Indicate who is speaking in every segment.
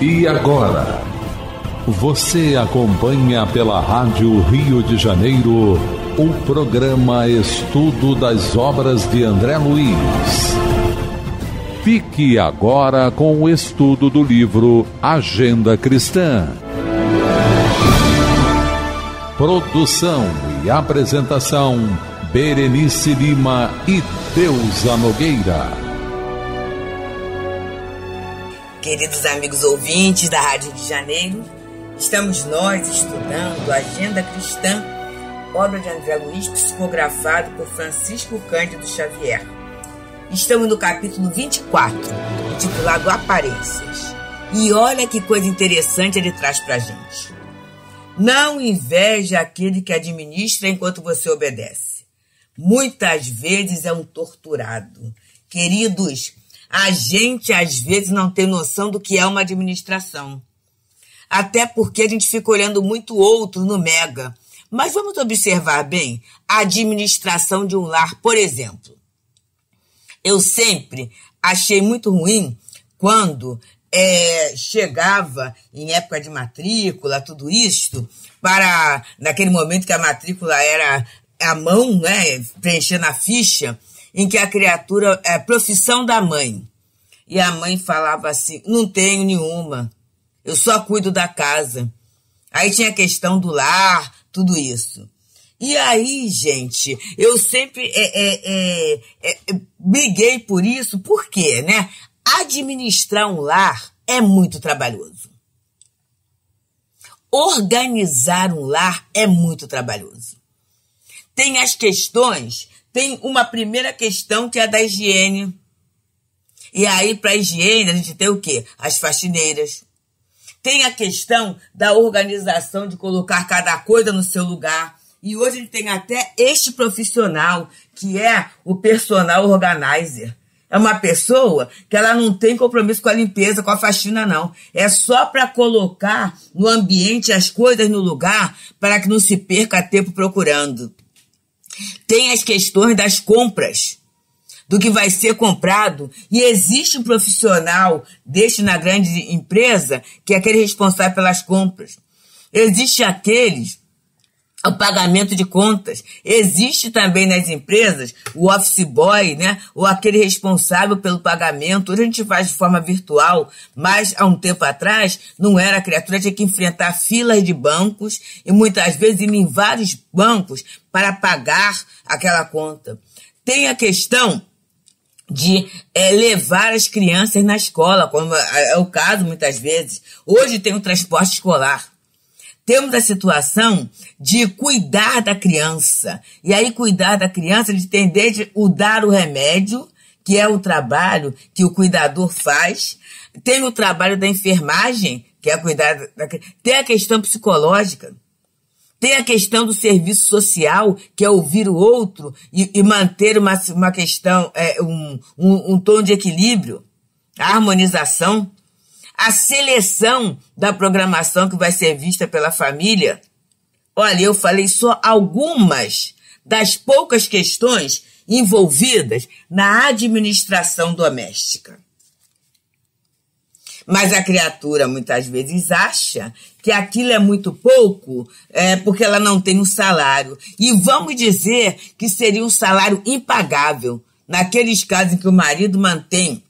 Speaker 1: E agora, você acompanha pela Rádio Rio de Janeiro o programa Estudo das Obras de André Luiz. Fique agora com o estudo do livro Agenda Cristã. Produção e apresentação, Berenice Lima e Deusa Nogueira.
Speaker 2: Queridos amigos ouvintes da Rádio Rio de Janeiro, estamos nós estudando Agenda Cristã, obra de André Luiz, psicografado por Francisco Cândido Xavier. Estamos no capítulo 24, intitulado Aparências. E olha que coisa interessante ele traz pra gente. Não inveje aquele que administra enquanto você obedece. Muitas vezes é um torturado. Queridos, a gente às vezes não tem noção do que é uma administração. Até porque a gente fica olhando muito outro no mega. Mas vamos observar bem a administração de um lar, por exemplo. Eu sempre achei muito ruim quando chegava em época de matrícula, tudo isto, para naquele momento que a matrícula era à mão, né, preenchendo a ficha, em que a criatura é profissão da mãe. E a mãe falava assim, não tenho nenhuma, eu só cuido da casa. Aí tinha a questão do lar, tudo isso. E aí, gente, eu sempre briguei por isso, por quê, né? Administrar um lar é muito trabalhoso. Organizar um lar é muito trabalhoso. Tem as questões, tem uma primeira questão que é a da higiene. E aí, para a higiene, a gente tem o quê? As faxineiras. Tem a questão da organização, de colocar cada coisa no seu lugar. E hoje a gente tem até este profissional, que é o personal organizer. É uma pessoa que ela não tem compromisso com a limpeza, com a faxina, não. É só para colocar no ambiente as coisas no lugar para que não se perca tempo procurando. Tem as questões das compras, do que vai ser comprado, e existe um profissional deste na grande empresa, que é aquele responsável pelas compras. Existe o pagamento de contas. Existe também nas empresas o office boy, né? Ou aquele responsável pelo pagamento. Hoje a gente faz de forma virtual, mas há um tempo atrás não era. A criatura tinha que enfrentar filas de bancos e muitas vezes ir em vários bancos para pagar aquela conta. Tem a questão de levar as crianças na escola, como é o caso muitas vezes. Hoje tem o transporte escolar. Temos a situação de cuidar da criança. E aí, cuidar da criança, a gente tem desde o dar o remédio, que é o trabalho que o cuidador faz. Tem o trabalho da enfermagem, que é cuidar da criança. Tem a questão psicológica. Tem a questão do serviço social, que é ouvir o outro e manter uma questão, um tom de equilíbrio. A harmonização. A seleção da programação que vai ser vista pela família. Olha, eu falei só algumas das poucas questões envolvidas na administração doméstica. Mas a criatura muitas vezes acha que aquilo é muito pouco porque ela não tem um salário. E vamos dizer que seria um salário impagável naqueles casos em que o marido mantém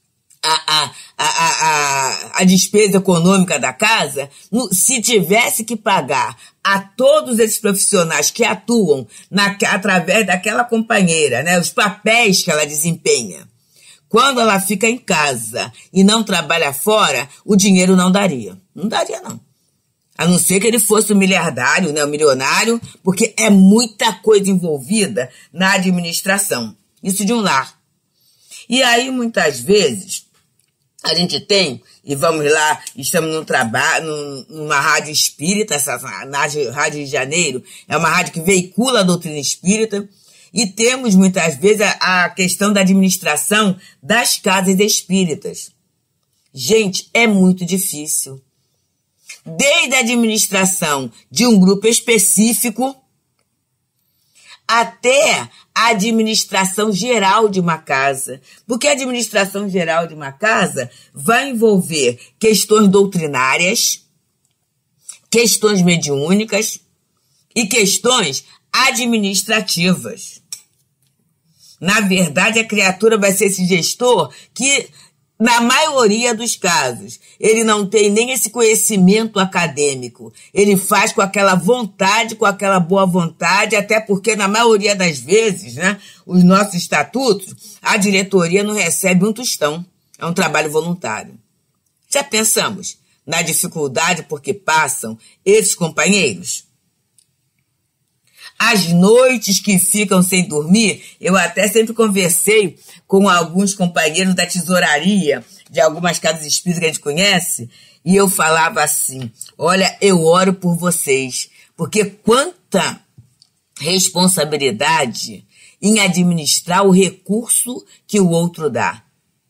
Speaker 2: a despesa econômica da casa. Se tivesse que pagar a todos esses profissionais que atuam através daquela companheira, né, os papéis que ela desempenha, quando ela fica em casa e não trabalha fora, o dinheiro não daria. Não daria, não. A não ser que ele fosse um miliardário, né, um milionário, porque é muita coisa envolvida na administração. Isso de um lar. E aí, muitas vezes, a gente tem, e vamos lá, estamos numa rádio espírita, essa Rádio Rio de Janeiro, é uma rádio que veicula a doutrina espírita, e temos muitas vezes a questão da administração das casas espíritas. Gente, é muito difícil. Desde a administração de um grupo específico até a administração geral de uma casa. Porque a administração geral de uma casa vai envolver questões doutrinárias, questões mediúnicas e questões administrativas. Na verdade, a criatura vai ser esse gestor que, na maioria dos casos, ele não tem nem esse conhecimento acadêmico. Ele faz com aquela vontade, com aquela boa vontade, até porque, na maioria das vezes, né, os nossos estatutos, a diretoria não recebe um tostão. É um trabalho voluntário. Já pensamos na dificuldade por que passam esses companheiros? As noites que ficam sem dormir, eu até sempre conversei com alguns companheiros da tesouraria de algumas casas espíritas que a gente conhece, e eu falava assim, olha, eu oro por vocês, porque quanta responsabilidade em administrar o recurso que o outro dá.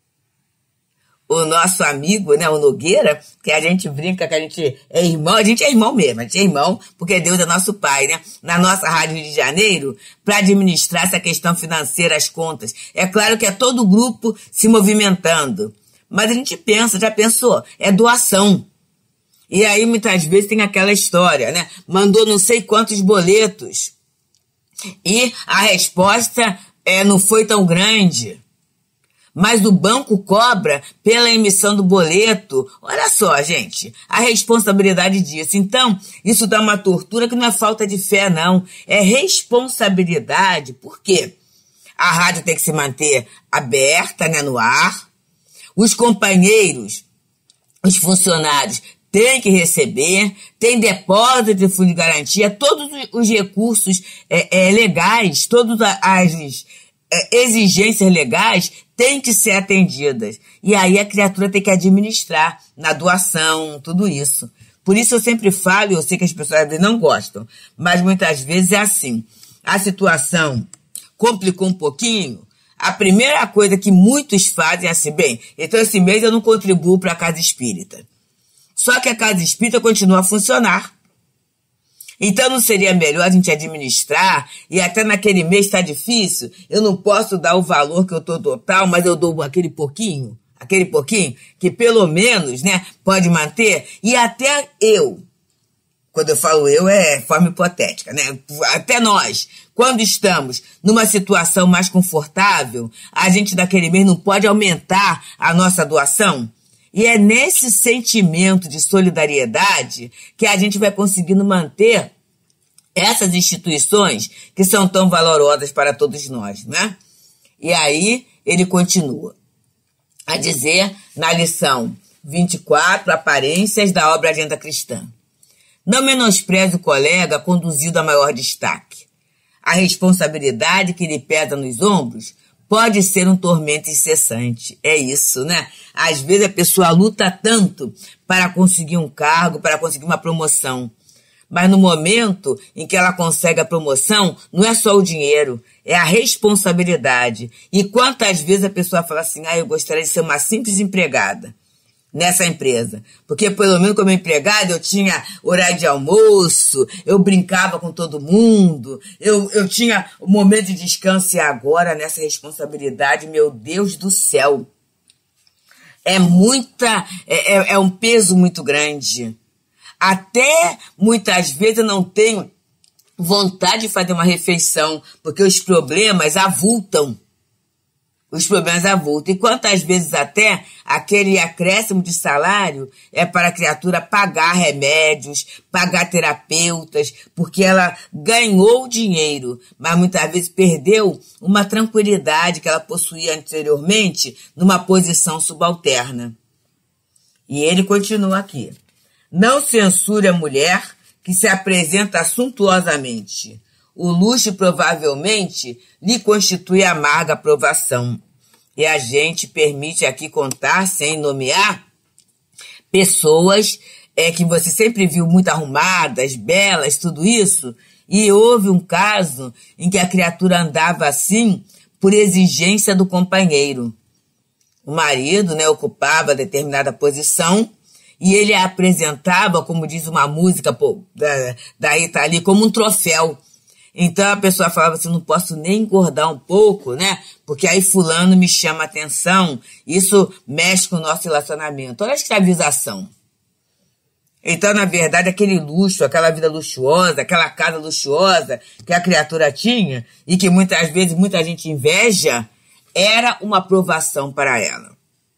Speaker 2: O nosso amigo, né, o Nogueira, que a gente brinca que a gente é irmão mesmo, a gente é irmão, porque Deus é nosso pai, né? Na nossa Rádio Rio de Janeiro, para administrar essa questão financeira, as contas. É claro que é todo o grupo se movimentando, mas a gente pensa, já pensou? É doação. E aí, muitas vezes, tem aquela história, né? Mandou não sei quantos boletos e a resposta não foi tão grande. Mas o banco cobra pela emissão do boleto. Olha só, gente, a responsabilidade disso. Então, isso dá uma tortura que não é falta de fé, não. É responsabilidade. Por quê? A rádio tem que se manter aberta, né, no ar. Os companheiros, os funcionários, têm que receber. Tem depósito de fundo de garantia. Todos os recursos legais, todas as exigências legais têm que ser atendidas. E aí a criatura tem que administrar na doação, tudo isso. Por isso eu sempre falo, e eu sei que as pessoas às vezes não gostam, mas muitas vezes é assim. A situação complicou um pouquinho, a primeira coisa que muitos fazem é assim, bem, então esse mês eu não contribuo para a casa espírita. Só que a casa espírita continua a funcionar. Então não seria melhor a gente administrar, e até naquele mês está difícil, eu não posso dar o valor que eu estou total, mas eu dou aquele pouquinho, que pelo menos, né, pode manter, e até eu, quando eu falo eu é forma hipotética, né, até nós, quando estamos numa situação mais confortável, a gente daquele mês não pode aumentar a nossa doação? E é nesse sentimento de solidariedade que a gente vai conseguindo manter essas instituições que são tão valorosas para todos nós, né? E aí ele continua a dizer na lição 24, Aparências da Obra Agenda Cristã. Não menospreze o colega conduzido a maior destaque. A responsabilidade que lhe pesa nos ombros pode ser um tormento incessante. É isso, né? Às vezes a pessoa luta tanto para conseguir um cargo, para conseguir uma promoção. Mas no momento em que ela consegue a promoção, não é só o dinheiro, é a responsabilidade. E quantas vezes a pessoa fala assim, eu gostaria de ser uma simples empregada nessa empresa. Porque pelo menos como empregada eu tinha horário de almoço, eu brincava com todo mundo, eu tinha um momento de descanso, e agora nessa responsabilidade, meu Deus do céu, é um peso muito grande. Até muitas vezes eu não tenho vontade de fazer uma refeição, porque os problemas avultam. E quantas vezes até aquele acréscimo de salário é para a criatura pagar remédios, pagar terapeutas, porque ela ganhou dinheiro, mas muitas vezes perdeu uma tranquilidade que ela possuía anteriormente numa posição subalterna. E ele continua aqui. Não censure a mulher que se apresenta suntuosamente. O luxo provavelmente lhe constitui amarga aprovação. E a gente permite aqui contar, sem nomear, pessoas que você sempre viu muito arrumadas, belas, tudo isso, e houve um caso em que a criatura andava assim por exigência do companheiro. O marido, né, ocupava determinada posição e ele a apresentava, como diz uma música da Rita Lee, como um troféu. Então a pessoa falava assim, não posso nem engordar um pouco, né? Porque aí fulano me chama a atenção. Isso mexe com o nosso relacionamento. Olha a escravização. Então, na verdade, aquele luxo, aquela vida luxuosa, aquela casa luxuosa que a criatura tinha e que muitas vezes muita gente inveja, era uma aprovação para ela.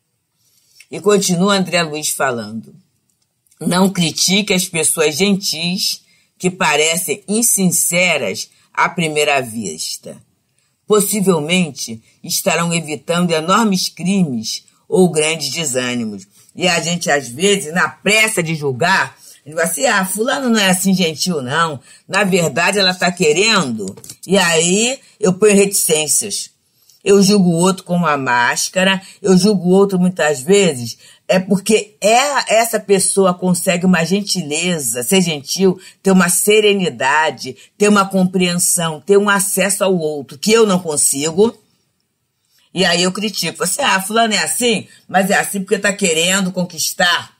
Speaker 2: E continua André Luiz falando. Não critique as pessoas gentis que parecem insinceras à primeira vista. Possivelmente estarão evitando enormes crimes ou grandes desânimos. E a gente, às vezes, na pressa de julgar, diz assim, fulano não é assim gentil, não. Na verdade, ela está querendo. E aí, eu ponho reticências. Eu julgo o outro com uma máscara, eu julgo o outro muitas vezes, é porque essa pessoa consegue uma gentileza, ser gentil, ter uma serenidade, ter uma compreensão, ter um acesso ao outro, que eu não consigo. E aí eu critico, você, fulano é assim, mas é assim porque está querendo conquistar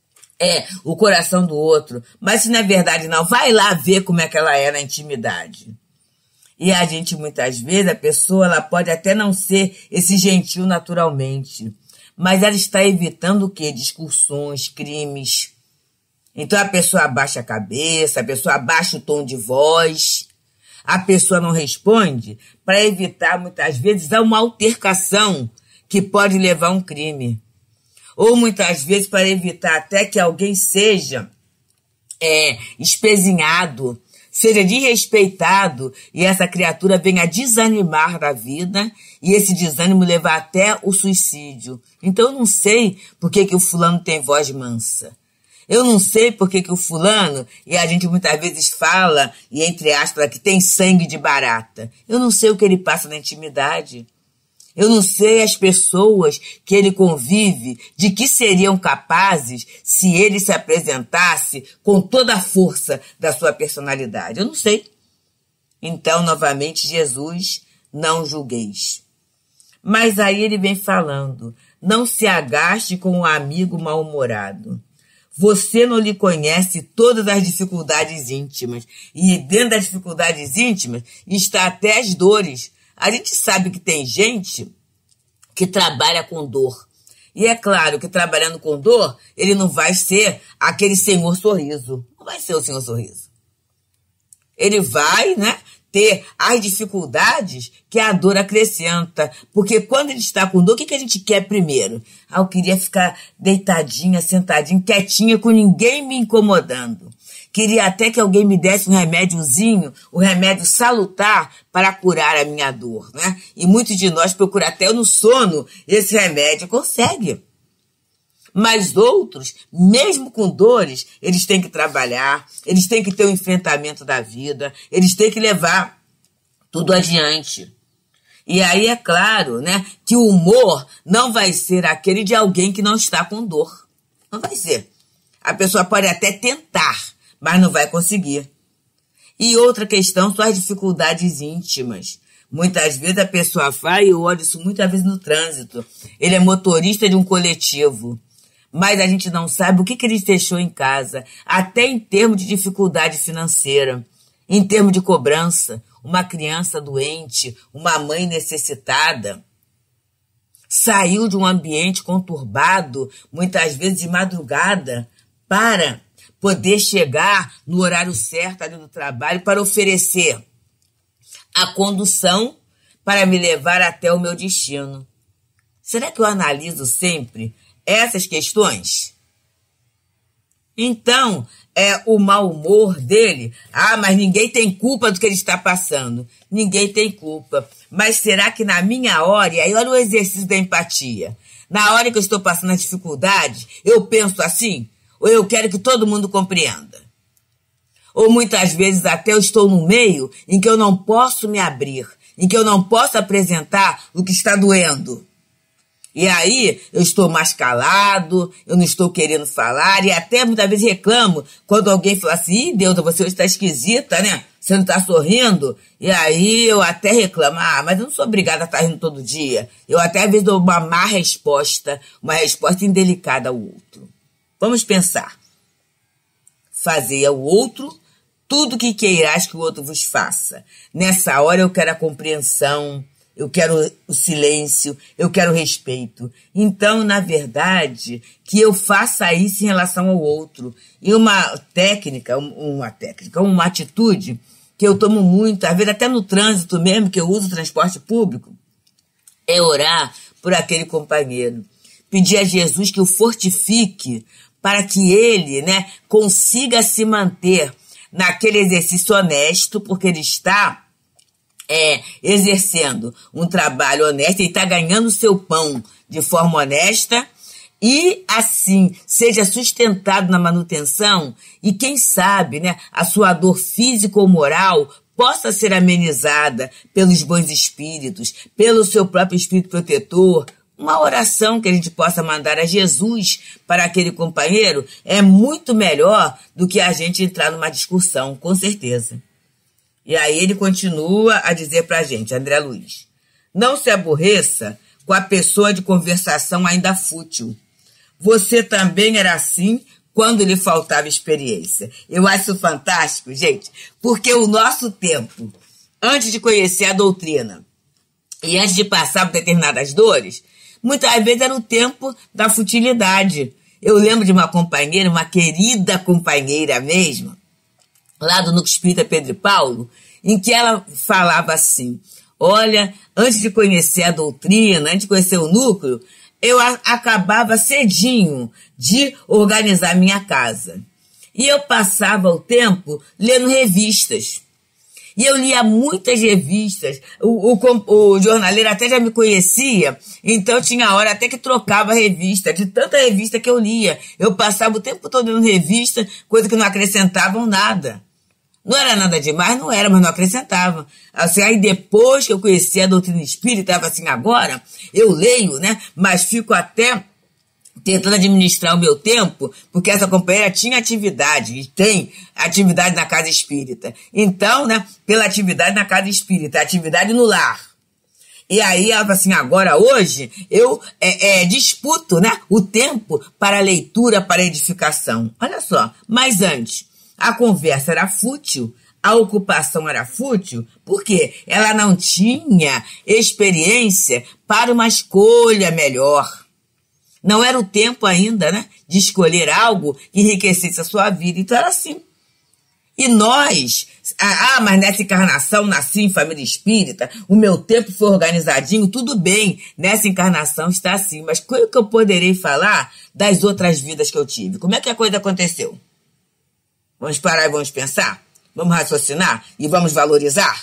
Speaker 2: o coração do outro. Mas se não é verdade não, vai lá ver como é que ela é na intimidade. E a gente, muitas vezes, a pessoa ela pode até não ser esse gentil naturalmente, mas ela está evitando o quê? Discussões, crimes. Então a pessoa abaixa a cabeça, a pessoa abaixa o tom de voz, a pessoa não responde para evitar, muitas vezes, uma altercação que pode levar a um crime. Ou, muitas vezes, para evitar até que alguém seja espezinhado, seja desrespeitado e essa criatura venha desanimar da vida e esse desânimo levar até o suicídio. Então eu não sei por que o fulano tem voz mansa. Eu não sei por que o fulano, e a gente muitas vezes fala, e entre aspas, que tem sangue de barata. Eu não sei o que ele passa na intimidade. Eu não sei as pessoas que ele convive, de que seriam capazes se ele se apresentasse com toda a força da sua personalidade. Eu não sei. Então, novamente, Jesus, não julgueis. Mas aí ele vem falando, não se agaste com um amigo mal-humorado. Você não lhe conhece todas as dificuldades íntimas. E dentro das dificuldades íntimas está até as dores. A gente sabe que tem gente que trabalha com dor. E é claro que trabalhando com dor, ele não vai ser aquele Senhor Sorriso. Não vai ser o Senhor Sorriso. Ele vai, ter as dificuldades que a dor acrescenta. Porque quando ele está com dor, o que a gente quer primeiro? Eu queria ficar deitadinha, sentadinha, quietinha, com ninguém me incomodando. Queria até que alguém me desse um remédiozinho, um remédio salutar para curar a minha dor, E muitos de nós procuram até no sono esse remédio. Consegue. Mas outros, mesmo com dores, eles têm que trabalhar, eles têm que ter o enfrentamento da vida, eles têm que levar tudo adiante. E aí é claro, que o humor não vai ser aquele de alguém que não está com dor. Não vai ser. A pessoa pode até tentar, mas não vai conseguir. E outra questão são as dificuldades íntimas. Muitas vezes a pessoa vai, eu olho isso muitas vezes no trânsito, ele é motorista de um coletivo, mas a gente não sabe o que ele deixou em casa, até em termos de dificuldade financeira, em termos de cobrança, uma criança doente, uma mãe necessitada, saiu de um ambiente conturbado, muitas vezes de madrugada, para poder chegar no horário certo ali do trabalho, para oferecer a condução para me levar até o meu destino. Será que eu analiso sempre essas questões? Então, o mau humor dele, mas ninguém tem culpa do que ele está passando. Ninguém tem culpa. Mas será que na minha hora, e aí olha o exercício da empatia, na hora que eu estou passando as dificuldades, eu penso assim, ou eu quero que todo mundo compreenda? Ou muitas vezes até eu estou no meio em que eu não posso me abrir, em que eu não posso apresentar o que está doendo. E aí eu estou mais calado, eu não estou querendo falar, e até muitas vezes reclamo quando alguém fala assim, Deus, você hoje está esquisita, Você não está sorrindo? E aí eu até reclamo, mas eu não sou obrigada a estar rindo todo dia. Eu até às vezes dou uma má resposta, uma resposta indelicada ao outro. Vamos pensar. Fazer ao outro tudo que queirás que o outro vos faça. Nessa hora eu quero a compreensão, eu quero o silêncio, eu quero o respeito. Então, na verdade, que eu faça isso em relação ao outro. E uma atitude que eu tomo muito, às vezes até no trânsito mesmo, que eu uso o transporte público, é orar por aquele companheiro. Pedir a Jesus que o fortifique para que ele, consiga se manter naquele exercício honesto, porque ele está exercendo um trabalho honesto, ele está ganhando o seu pão de forma honesta e, assim, seja sustentado na manutenção e, quem sabe, a sua dor física ou moral possa ser amenizada pelos bons espíritos, pelo seu próprio espírito protetor. Uma oração que a gente possa mandar a Jesus para aquele companheiro é muito melhor do que a gente entrar numa discussão, com certeza. E aí ele continua a dizer para a gente, André Luiz, não se aborreça com a pessoa de conversação ainda fútil. Você também era assim quando lhe faltava experiência. Eu acho fantástico, gente, porque o nosso tempo, antes de conhecer a doutrina e antes de passar por determinadas dores, muitas vezes era o tempo da futilidade. Eu lembro de uma companheira, uma querida companheira mesmo, lá do Núcleo Espírita Pedro e Paulo, em que ela falava assim, olha, antes de conhecer a doutrina, antes de conhecer o núcleo, eu acabava cedinho de organizar minha casa. E eu passava o tempo lendo revistas. E eu lia muitas revistas, o jornaleiro até já me conhecia, então tinha hora até que trocava revista, de tanta revista que eu lia. Eu passava o tempo todo lendo revista, coisa que não acrescentavam nada. Não era nada demais, não era, mas não acrescentava. Assim, aí depois que eu conheci a doutrina espírita, estava assim, agora eu leio, mas fico até tentando administrar o meu tempo, porque essa companheira tinha atividade, e tem atividade na casa espírita. Então, pela atividade na casa espírita, atividade no lar. E aí ela fala assim, agora hoje eu disputo o tempo para a leitura, para a edificação. Olha só, mas antes, a conversa era fútil, a ocupação era fútil, porque ela não tinha experiência para uma escolha melhor. Não era o tempo ainda, de escolher algo que enriquecesse a sua vida. Então era assim. E nós, mas nessa encarnação nasci em família espírita, o meu tempo foi organizadinho, tudo bem, nessa encarnação está assim. Mas como que eu poderei falar das outras vidas que eu tive? Como é que a coisa aconteceu? Vamos parar e vamos pensar? Vamos raciocinar e vamos valorizar?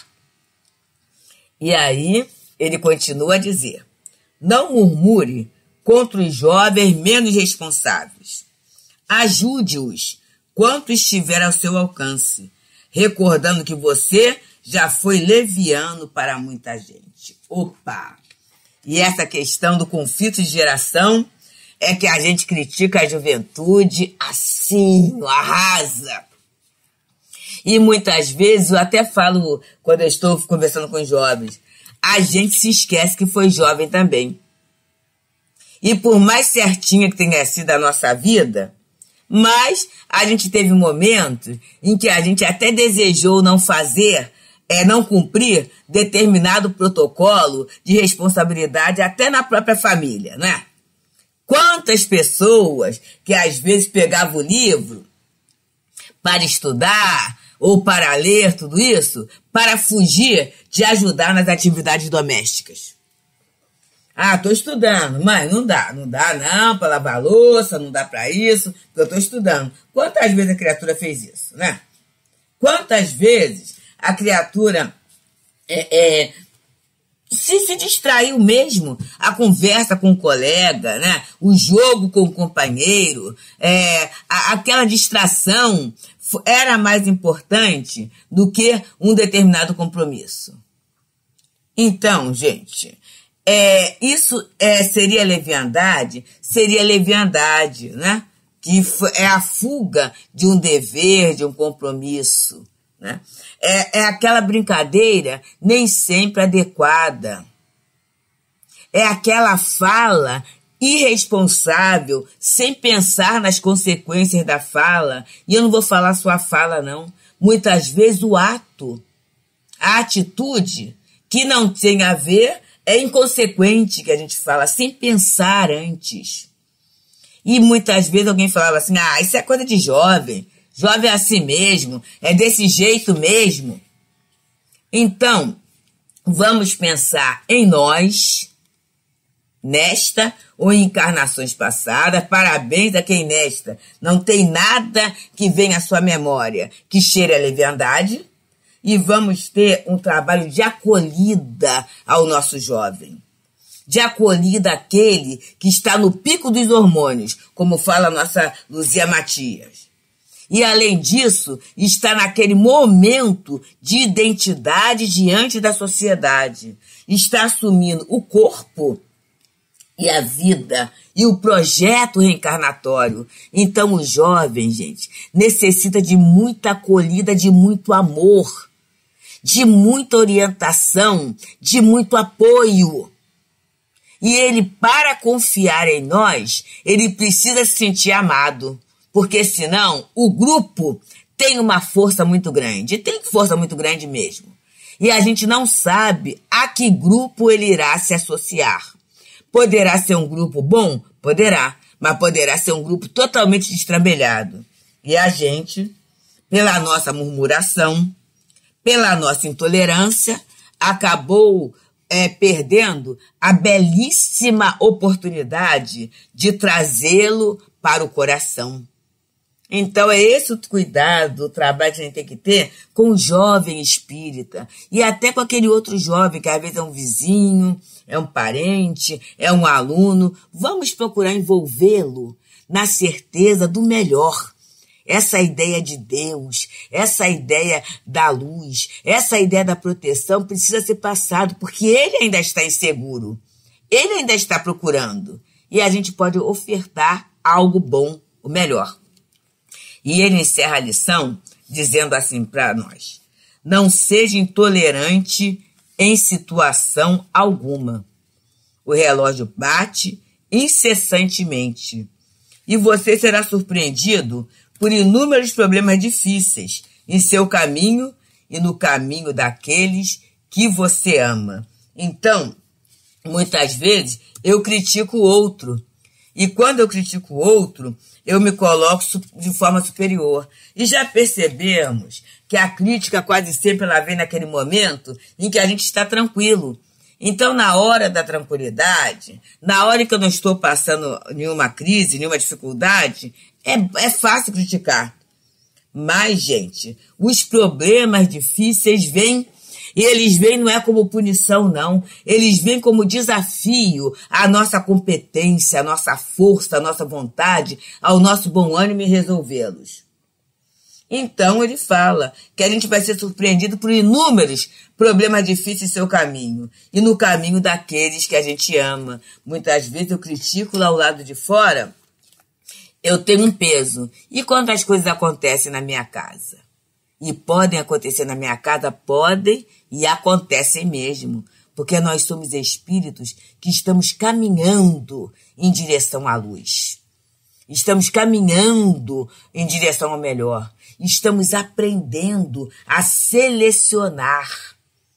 Speaker 2: E aí ele continua a dizer, não murmure contra os jovens menos responsáveis. Ajude-os quanto estiver ao seu alcance, recordando que você já foi leviano para muita gente. Opa! E essa questão do conflito de geração é que a gente critica a juventude assim, arrasa. E muitas vezes, eu até falo, quando eu estou conversando com jovens, a gente se esquece que foi jovem também. E por mais certinha que tenha sido a nossa vida, mas a gente teve momentos em que a gente até desejou não fazer, não cumprir determinado protocolo de responsabilidade até na própria família, Quantas pessoas que às vezes pegavam o livro para estudar ou para ler tudo isso, para fugir de ajudar nas atividades domésticas. Estou estudando, mas não dá não, para lavar a louça, não dá para isso, porque eu estou estudando. Quantas vezes a criatura fez isso, Quantas vezes a criatura se distraiu mesmo, a conversa com o colega, o jogo com o companheiro, aquela distração era mais importante do que um determinado compromisso. Então, gente, isso seria leviandade? Seria leviandade, Que é a fuga de um dever, de um compromisso, É aquela brincadeira nem sempre adequada. É aquela fala irresponsável, sem pensar nas consequências da fala. E eu não vou falar só a fala, não. muitas vezes o ato, a atitude que não tem a ver, é inconsequente, que a gente fala, sem pensar antes. E muitas vezes alguém falava assim, isso é coisa de jovem é assim mesmo, é desse jeito mesmo. Então, vamos pensar em nós, nesta ou em encarnações passadas. Parabéns a quem nesta não tem nada que venha à sua memória que cheire a leviandade. E vamos ter um trabalho de acolhida ao nosso jovem. De acolhida àquele que está no pico dos hormônios, como fala a nossa Luzia Matias. E, além disso, está naquele momento de identidade diante da sociedade. Está assumindo o corpo e a vida e o projeto reencarnatório. Então, o jovem, gente, necessita de muita acolhida, de muito amor, de muita orientação, de muito apoio. E ele, para confiar em nós, ele precisa se sentir amado. Porque senão o grupo tem uma força muito grande. Tem força muito grande mesmo. E a gente não sabe a que grupo ele irá se associar. Poderá ser um grupo bom? Poderá. Mas poderá ser um grupo totalmente destrambelhado. E a gente, pela nossa murmuração, pela nossa intolerância, acabou perdendo a belíssima oportunidade de trazê-lo para o coração. Então é esse o cuidado, o trabalho que a gente tem que ter com o jovem espírita e até com aquele outro jovem que às vezes é um vizinho, é um parente, é um aluno. Vamos procurar envolvê-lo na certeza do melhor. Essa ideia de Deus, essa ideia da luz, essa ideia da proteção precisa ser passado, porque ele ainda está inseguro, ele ainda está procurando. E a gente pode ofertar algo bom, o melhor. E ele encerra a lição dizendo assim para nós: não seja intolerante em situação alguma. O relógio bate incessantemente e você será surpreendido por inúmeros problemas difíceis em seu caminho e no caminho daqueles que você ama. Então, muitas vezes eu critico o outro. E quando eu critico o outro, eu me coloco de forma superior. E já percebemos que a crítica quase sempre ela vem naquele momento em que a gente está tranquilo. Então, na hora da tranquilidade, na hora que eu não estou passando nenhuma crise, nenhuma dificuldade, é fácil criticar. Mas, gente, os problemas difíceis vêm. E eles vêm não é como punição, não. Eles vêm como desafio à nossa competência, à nossa força, à nossa vontade, ao nosso bom ânimo em resolvê-los. Então ele fala que a gente vai ser surpreendido por inúmeros problemas difíceis em seu caminho e no caminho daqueles que a gente ama. Muitas vezes eu critico lá ao lado de fora, eu tenho um peso. E quando as coisas acontecem na minha casa? E podem acontecer na minha casa, podem e acontecem mesmo, porque nós somos espíritos que estamos caminhando em direção à luz. Estamos caminhando em direção ao melhor. Estamos aprendendo a selecionar,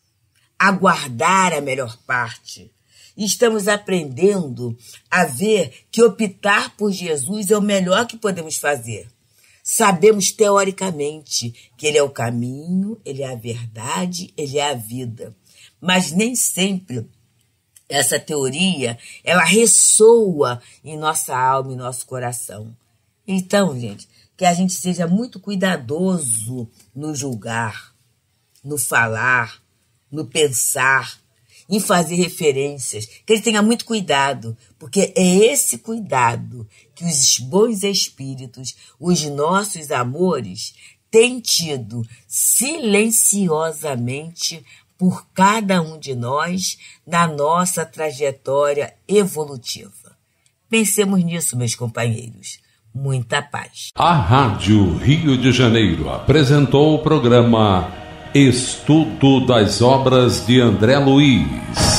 Speaker 2: a guardar a melhor parte. Estamos aprendendo a ver que optar por Jesus é o melhor que podemos fazer. Sabemos teoricamente que ele é o caminho, ele é a verdade, ele é a vida. Mas nem sempre essa teoria, ela ressoa em nossa alma e nosso coração. Então, gente, que a gente seja muito cuidadoso no julgar, no falar, no pensar, em fazer referências, que ele tenha muito cuidado, porque é esse cuidado que os bons espíritos, os nossos amores, têm tido silenciosamente por cada um de nós na nossa trajetória evolutiva. Pensemos nisso, meus companheiros. Muita paz.
Speaker 1: A Rádio Rio de Janeiro apresentou o programa Estudo das Obras de André Luiz.